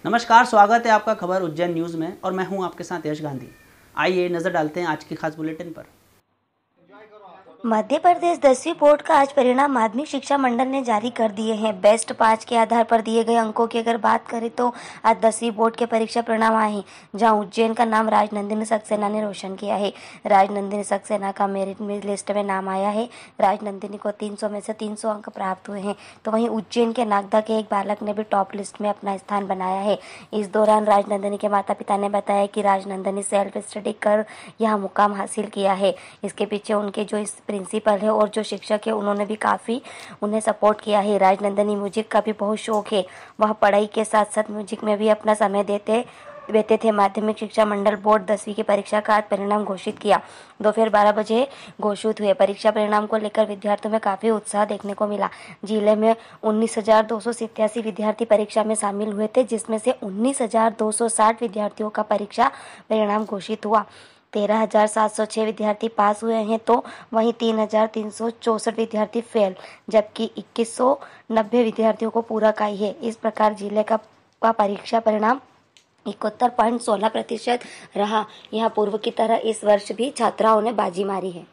नमस्कार, स्वागत है आपका खबर उज्जैन न्यूज़ में और मैं हूं आपके साथ यश गांधी। आइए नज़र डालते हैं आज की खास बुलेटिन पर। मध्य प्रदेश 10वीं बोर्ड का आज परिणाम माध्यमिक शिक्षा मंडल ने जारी कर दिए हैं। बेस्ट 5 के आधार पर दिए गए अंकों की अगर बात करें तो आज 10वीं बोर्ड के परीक्षा परिणाम आए हैं, जहां उज्जैन का नाम राजनंदिनी सक्सेना ने रोशन किया है। राजनंदिनी सक्सेना का मेरिट लिस्ट में नाम आया है। राजनंदिनी को 300 में से 300 अंक प्राप्त हुए हैं, तो वहीं उज्जैन के नागदा के एक बालक ने भी टॉप लिस्ट में अपना स्थान बनाया है। इस दौरान राजनंदिनी के माता पिता ने बताया कि राजनंदिनी सेल्फ स्टडी कर यह मुकाम हासिल किया है। इसके पीछे उनके जो प्रिंसिपल है और जो शिक्षक है उन्होंने भी काफ़ी उन्हें सपोर्ट किया है। राजनंदिनी म्यूजिक का भी बहुत शौक है, वह पढ़ाई के साथ साथ म्यूजिक में भी अपना समय देते थे। माध्यमिक शिक्षा मंडल बोर्ड 10वीं की परीक्षा का आज परिणाम घोषित किया। दोपहर 12 बजे घोषित हुए परीक्षा परिणाम को लेकर विद्यार्थियों में काफ़ी उत्साह देखने को मिला। जिले में 19,287 विद्यार्थी परीक्षा में शामिल हुए थे, जिसमें से 19,260 विद्यार्थियों का परीक्षा परिणाम घोषित हुआ। 13,706 विद्यार्थी पास हुए हैं, तो वहीं 3,364 विद्यार्थी फेल, जबकि 2,190 विद्यार्थियों को पूरक आई है। इस प्रकार जिले का परीक्षा परिणाम 71.16% रहा। यहाँ पूर्व की तरह इस वर्ष भी छात्राओं ने बाजी मारी है।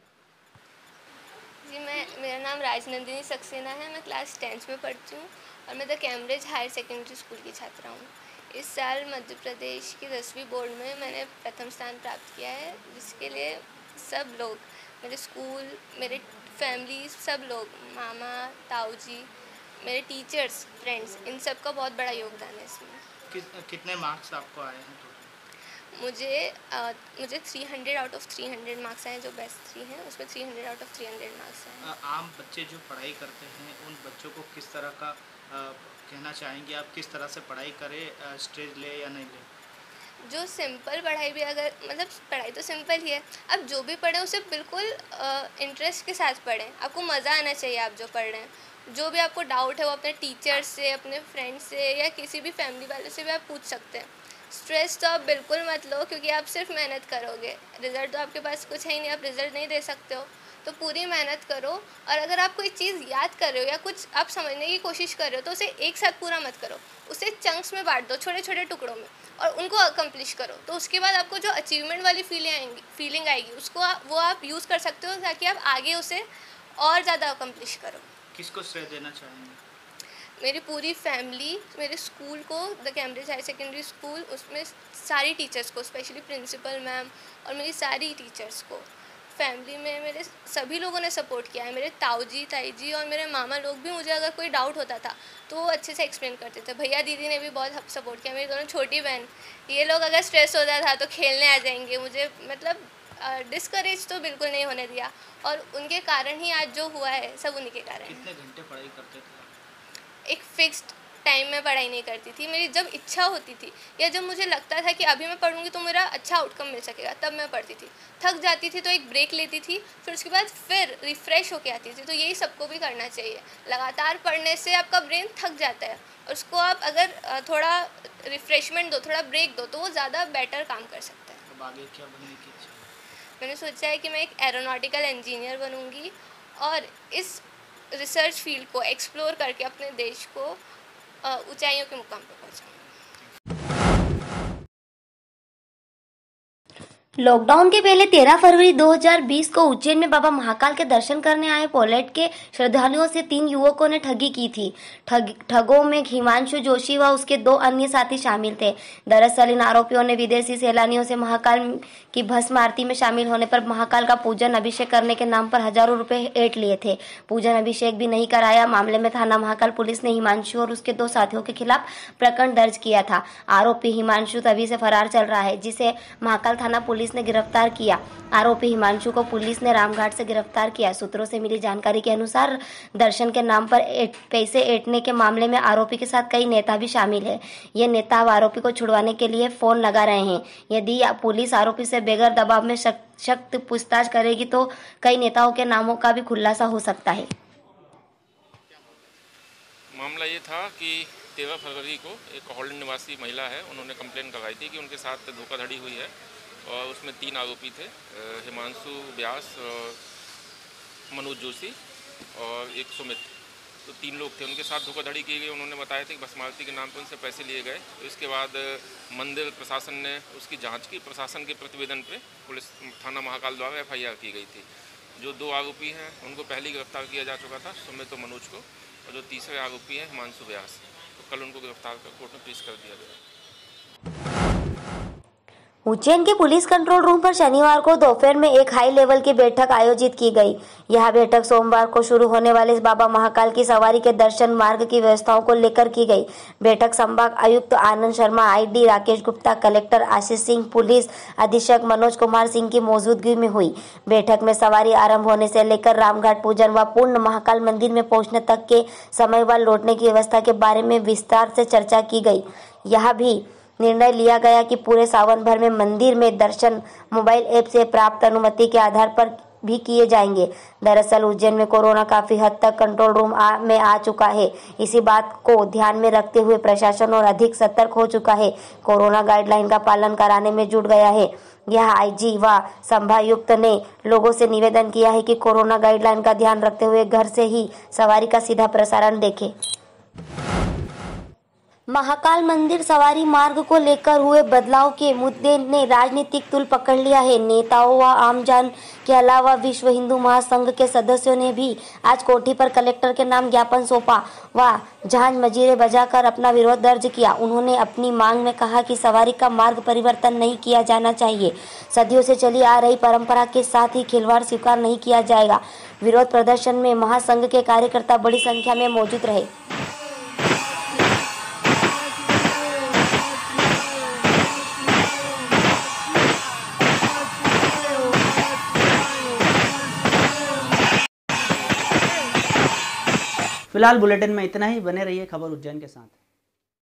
जी, मेरा नाम राजनंदिनी सक्सेना है। मैं क्लास 10th में पढ़ती हूँ और मैं the Cambridge higher secondary school की छात्रा हूँ। इस साल मध्य प्रदेश की 10वीं बोर्ड में मैंने प्रथम स्थान प्राप्त किया है, जिसके लिए सब लोग, मेरे स्कूल, मेरे फैमिली, सब लोग, मामा, ताऊ जी, मेरे टीचर्स, फ्रेंड्स, इन सब का बहुत बड़ा योगदान है इसमें। कितने मार्क्स आपको आए हैं? मुझे 300 आउट ऑफ 300 मार्क्स आए, जो बेस्ट 3 हैं उसमें 300 आउट ऑफ 300 मार्क्स आए। आम बच्चे जो पढ़ाई करते हैं उन बच्चों को किस तरह का कहना चाहेंगे आप, किस तरह से पढ़ाई करें, स्ट्रेस ले या नहीं ले? जो सिंपल पढ़ाई भी, अगर मतलब पढ़ाई तो सिंपल ही है, आप जो भी पढ़ें उसे बिल्कुल इंटरेस्ट के साथ पढ़ें। आपको मज़ा आना चाहिए आप जो पढ़ रहे हैं। जो भी आपको डाउट है वो अपने टीचर से, अपने फ्रेंड से या किसी भी फैमिली वाले से भी आप पूछ सकते हैं। स्ट्रेस तो आप बिल्कुल मत लो, क्योंकि आप सिर्फ मेहनत करोगे, रिज़ल्ट तो आपके पास कुछ है ही नहीं, आप रिज़ल्ट नहीं दे सकते हो। तो पूरी मेहनत करो, और अगर आप कोई चीज़ याद कर रहे हो या कुछ आप समझने की कोशिश कर रहे हो तो उसे एक साथ पूरा मत करो, उसे चंक्स में बांट दो, छोटे छोटे टुकड़ों में, और उनको अकम्प्लिश करो। तो उसके बाद आपको जो अचीवमेंट वाली फीलिंग आएगी उसको वो आप यूज़ कर सकते हो, ताकि आप आगे उसे और ज़्यादा अकम्प्लिश करो। किसको श्रेय देना चाहेंगे? मेरी पूरी फैमिली, मेरे स्कूल को, the Cambridge higher secondary school, उसमें सारी टीचर्स को, स्पेशली प्रिंसिपल मैम और मेरी सारी टीचर्स को। फैमिली में मेरे सभी लोगों ने सपोर्ट किया है। मेरे ताऊ जी, ताई जी और मेरे मामा लोग भी, मुझे अगर कोई डाउट होता था तो वो अच्छे से एक्सप्लेन करते थे। भैया दीदी ने भी बहुत सपोर्ट किया। मेरी दोनों छोटी बहन, ये लोग अगर स्ट्रेस होता था तो खेलने आ जाएंगे, मुझे मतलब डिस्करेज तो बिल्कुल नहीं होने दिया, और उनके कारण ही आज जो हुआ है सब उन्हीं के कारण। कितने घंटे पढ़ाई करते थे? एक फिक्स्ड टाइम में पढ़ाई नहीं करती थी। मेरी जब इच्छा होती थी या जब मुझे लगता था कि अभी मैं पढ़ूंगी तो मेरा अच्छा आउटकम मिल सकेगा, तब मैं पढ़ती थी। थक जाती थी तो एक ब्रेक लेती थी, फिर उसके बाद फिर रिफ़्रेश होके आती थी। तो यही सबको भी करना चाहिए। लगातार पढ़ने से आपका ब्रेन थक जाता है, और उसको आप अगर थोड़ा रिफ़्रेशमेंट दो, थोड़ा ब्रेक दो, तो वो ज़्यादा बेटर काम कर सकता है। अब आगे क्या बनने की इच्छा? मैंने सोचा है कि मैं एक एरोनॉटिकल इंजीनियर बनूंगी और इस रिसर्च फील्ड को एक्सप्लोर करके अपने देश को ऊंचाइयों के मुकाम पर पहुंचाऊंगी। लॉकडाउन के पहले 13 फरवरी 2020 को उज्जैन में बाबा महाकाल के दर्शन करने आए पोलैंड के श्रद्धालुओं से 3 युवकों ने ठगी की थी। ठगों में हिमांशु जोशी व उसके 2 अन्य साथी शामिल थे। दरअसल इन आरोपियों ने विदेशी सैलानियों से महाकाल की भस्म आरती में शामिल होने पर महाकाल का पूजन अभिषेक करने के नाम पर हजारों रुपए ऐंठ लिए थे। पूजन अभिषेक भी नहीं कराया। मामले में थाना महाकाल पुलिस ने हिमांशु और उसके 2 साथियों के खिलाफ प्रकरण दर्ज किया था। आरोपी हिमांशु तभी से फरार चल रहा है, जिसे महाकाल थाना पुलिस ने गिरफ्तार किया। आरोपी हिमांशु को पुलिस ने रामघाट से गिरफ्तार किया। सूत्रों से मिली जानकारी के अनुसार दर्शन के नाम पर पैसे ऐंठने के मामले में आरोपी के साथ कई नेता भी शामिल है। ये नेता अब आरोपी को छुड़वाने के लिए फोन लगा रहे हैं। यदि पुलिस आरोपी से बगैर दबाव में सख्त पूछताछ करेगी तो कई नेताओं के नामों का भी खुलासा हो सकता है। मामला ये था कि 13 फरवरी को एक हॉलैंड निवासी महिला है, उन्होंने कंप्लेन लगाई थी कि उनके साथ धोखाधड़ी हुई है, और उसमें 3 आरोपी थे, हिमांशु व्यास, मनोज जोशी और एक सुमित। तो 3 लोग थे, उनके साथ धोखाधड़ी की गई। उन्होंने बताया था कि भस्मारती के नाम पर उनसे पैसे लिए गए। तो इसके बाद मंदिर प्रशासन ने उसकी जांच की। प्रशासन के प्रतिवेदन पे पुलिस थाना महाकाल द्वारा FIR की गई थी। जो 2 आरोपी हैं उनको पहले ही गिरफ्तार किया जा चुका था, सुमित और मनोज को, और जो तीसरे आरोपी हैं हिमांशु व्यास, तो कल उनको गिरफ्तार कर कोर्ट में पेश कर दिया गया। उज्जैन के पुलिस कंट्रोल रूम पर शनिवार को दोपहर में एक हाई लेवल की बैठक आयोजित की गई। यह बैठक सोमवार को शुरू होने वाले बाबा महाकाल की सवारी के दर्शन मार्ग की व्यवस्थाओं को लेकर की गई। बैठक संभाग आयुक्त Anand Sharma, ID Rakesh Gupta, collector Ashish Singh, police अधीक्षक मनोज कुमार सिंह की मौजूदगी में हुई। बैठक में सवारी आरंभ होने से लेकर रामघाट पूजन व पूर्ण महाकाल मंदिर में पहुंचने तक के समय व लौटने की व्यवस्था के बारे में विस्तार से चर्चा की गई। यह भी निर्णय लिया गया कि पूरे सावन भर में मंदिर में दर्शन मोबाइल ऐप से प्राप्त अनुमति के आधार पर भी किए जाएंगे। दरअसल उज्जैन में कोरोना काफी हद तक कंट्रोल रूम में आ चुका है। इसी बात को ध्यान में रखते हुए प्रशासन और अधिक सतर्क हो चुका है। कोरोना गाइडलाइन का पालन कराने में जुट गया है। यह IG व संभागायुक्त ने लोगों से निवेदन किया है कि कोरोना गाइडलाइन का ध्यान रखते हुए घर से ही सवारी का सीधा प्रसारण देखें। महाकाल मंदिर सवारी मार्ग को लेकर हुए बदलाव के मुद्दे ने राजनीतिक तूल पकड़ लिया है। नेताओं व आमजन के अलावा विश्व हिंदू महासंघ के सदस्यों ने भी आज कोठी पर कलेक्टर के नाम ज्ञापन सौंपा व झांझ मजीरे बजाकर अपना विरोध दर्ज किया। उन्होंने अपनी मांग में कहा कि सवारी का मार्ग परिवर्तन नहीं किया जाना चाहिए। सदियों से चली आ रही परंपरा के साथ ही खिलवाड़ स्वीकार नहीं किया जाएगा। विरोध प्रदर्शन में महासंघ के कार्यकर्ता बड़ी संख्या में मौजूद रहे। फिलहाल बुलेटिन में इतना ही। बने रहिए खबर उज्जैन के साथ।